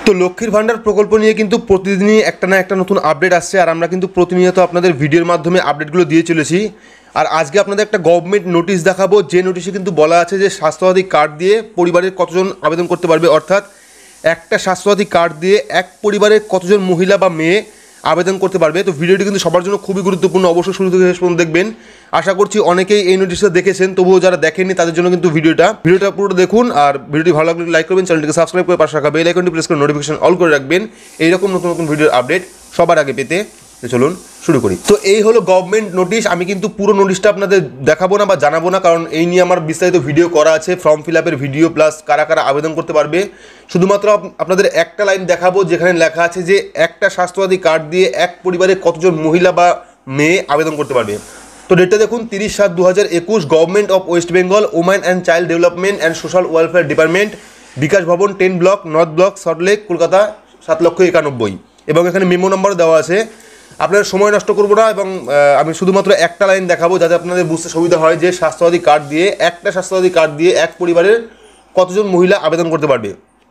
তো লক্ষ্মীর ভান্ডার প্রকল্প নিয়ে কিন্তু প্রতিদিনই একটা না একটা নতুন আপডেট আসছে, আর আমরা কিন্তু প্রতিনিয়ত আপনাদের ভিডিওর মাধ্যমে আপডেটগুলো দিয়ে চলেছি। আর আজকে আপনাদের একটা গভর্নমেন্ট নোটিশ দেখাবো, যে নোটিশে কিন্তু বলা আছে যে স্বাস্থ্যসাথী কার্ড দিয়ে পরিবারের কতজন আবেদন করতে পারবে, অর্থাৎ একটা স্বাস্থ্যসাথী কার্ড দিয়ে এক পরিবারের কতজন মহিলা বা মেয়ে আবেদন করতে পারবে। তো ভিডিওটি কিন্তু সবার জন্য খুবই গুরুত্বপূর্ণ, অবশ্যই শুরু থেকে শেষ পর্যন্ত দেখবেন। আশা করছি অনেকেই এই নোটিশটা দেখেছেন, তবুও যারা দেখেননি তাদের জন্য কিন্তু ভিডিওটা পুরোটা দেখুন। আর ভিডিওটি ভালো লাগলে লাইক করবেন, চ্যানেলটিকে সাবস্ক্রাইব করে পাশে রাখা বেল আইকনটি প্রেস করে নোটিফিকেশন অল করে রাখবেন এইরকম নতুন নতুন ভিডিওর আপডেট সবার আগে পেতে। চলুন শুরু করি। তো এই হলো গভর্নমেন্ট নোটিশ। আমি কিন্তু পুরো নোটিশটা আপনাদের দেখাবো না বা জানাবো না, কারণ এই নিয়ে আমার বিস্তারিত ভিডিও করা আছে, ফর্ম ফিল আপের ভিডিও প্লাস কারা কারা আবেদন করতে পারবে। শুধুমাত্র আপনাদের একটা লাইন দেখাবো যেখানে লেখা আছে যে একটা স্বাস্থ্যসাথী কার্ড দিয়ে এক পরিবারে কতজন মহিলা বা মেয়ে আবেদন করতে পারবে। তো ডেটটা দেখুন 30/7/2021, government of West Bengal, women and child development and social welfare department, Bikash Bhavan 10 block, north block, Salt Lake, Kolkata 7,91,000। এবং এখানে মেমো নাম্বার দেওয়া আছে। আপনার সময় নষ্ট করবো না এবং আমি শুধুমাত্র একটা লাইন দেখাবো যাতে আপনাদের বুঝতে সুবিধা হয় যে স্বাস্থ্যসাথী কার্ড দিয়ে একটা স্বাস্থ্যসাথী কার্ড দিয়ে এক পরিবারের কতজন মহিলা আবেদন করতে পারবে।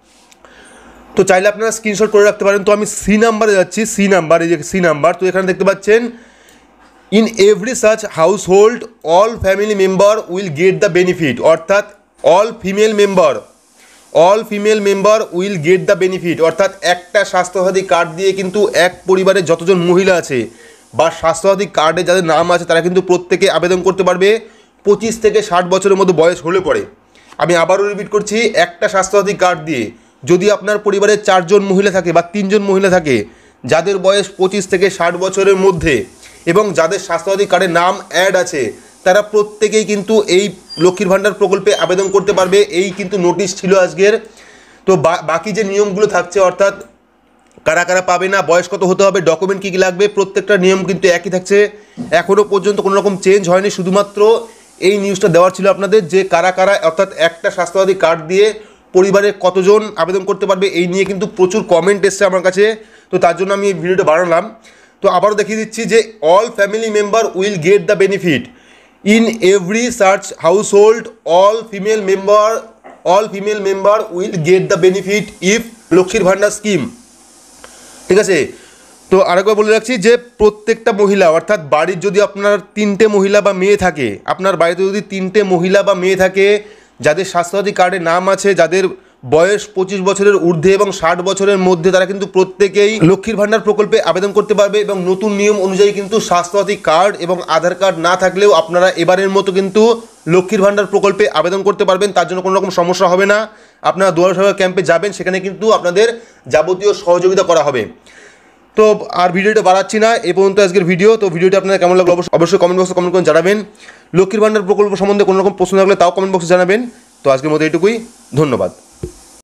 তো চাইলে আপনারা স্ক্রিনশট করে রাখতে পারেন। তো আমি সি নাম্বারে যাচ্ছি, সি নাম্বার, এই যে সি নাম্বার। তো এখানে দেখতে পাচ্ছেন, in every such household all family member will get the benefit, অর্থাৎ all female member will get the benefit, অর্থাৎ একটা স্বাস্থ্যসাথী কার্ড দিয়ে কিন্তু এক পরিবারের যতজন মহিলা আছে বা স্বাস্থ্যসাথী কার্ডে যাদের নাম আছে তারা কিন্তু প্রত্যেকে আবেদন করতে পারবে 25 থেকে 60 বছরের মধ্যে বয়স হলে পরে। আমি আবারও রিপিট করছি, একটা স্বাস্থ্যসাথী কার্ড দিয়ে যদি আপনার পরিবারে 4 জন মহিলা থাকে বা 3 জন মহিলা থাকে যাদের বয়স 25 থেকে 60 বছরের মধ্যে এবং যাদের স্বাস্থ্যসাথী কার্ডে নাম অ্যাড আছে, তারা প্রত্যেকেই কিন্তু এই লক্ষ্মীর ভান্ডার প্রকল্পে আবেদন করতে পারবে। এই কিন্তু নোটিশ ছিল আজকের। তো বাকি যে নিয়মগুলো থাকছে, অর্থাৎ কারা কারা পাবে না, বয়স কত হতে হবে, ডকুমেন্ট কী কী লাগবে, প্রত্যেকটা নিয়ম কিন্তু একই থাকছে। এখনও পর্যন্ত কোনো রকম চেঞ্জ হয়নি। শুধুমাত্র এই নিউজটা দেওয়ার ছিল আপনাদের যে কারা কারা, অর্থাৎ একটা স্বাস্থ্যসাথী কার্ড দিয়ে পরিবারে কতজন আবেদন করতে পারবে। এই নিয়ে কিন্তু প্রচুর কমেন্ট এসছে আমার কাছে, তো তার জন্য আমি এই ভিডিওটা বানালাম। তো আবারও দেখিয়ে দিচ্ছি যে all family member will get the benefit in every সার্চ household all female member will get the benefit if Lakshmir Bhandar scheme. ঠিক আছে। তো আরেকবার বলে রাখছি যে প্রত্যেকটা মহিলা, অর্থাৎ বাড়ির যদি আপনার 3টে মহিলা বা মেয়ে থাকে, আপনার বাড়িতে যদি 3টে মহিলা বা মেয়ে থাকে যাদের স্বাস্থ্যসাথী কার্ডে নাম আছে, যাদের বয়স 25 বছরের ঊর্ধ্বে এবং 60 বছরের মধ্যে, তারা কিন্তু প্রত্যেকেই লক্ষ্মীর ভান্ডার প্রকল্পে আবেদন করতে পারবে। এবং নতুন নিয়ম অনুযায়ী কিন্তু স্বাস্থ্যসাথী কার্ড এবং আধার কার্ড না থাকলেও আপনারা এবারের মতো কিন্তু লক্ষ্মীর ভান্ডার প্রকল্পে আবেদন করতে পারবেন। তার জন্য কোনো রকম সমস্যা হবে না। আপনারা দুয়ারে সরকার ক্যাম্পে যাবেন, সেখানে কিন্তু আপনাদের যাবতীয় সহযোগিতা করা হবে। তো আর ভিডিওটা বাড়াচ্ছি না, এ পর্যন্ত আজকের ভিডিও। তো ভিডিওটা আপনাদের কেমন লাগলো অবশ্যই কমেন্ট বক্সে কমেন্ট করে জানাবেন। লক্ষ্মীর ভান্ডার প্রকল্প সম্বন্ধে কোনো রকম প্রশ্ন থাকলে তাও কমেন্ট বক্সে জানাবেন। তো আজকের মতো এইটুকুই, ধন্যবাদ।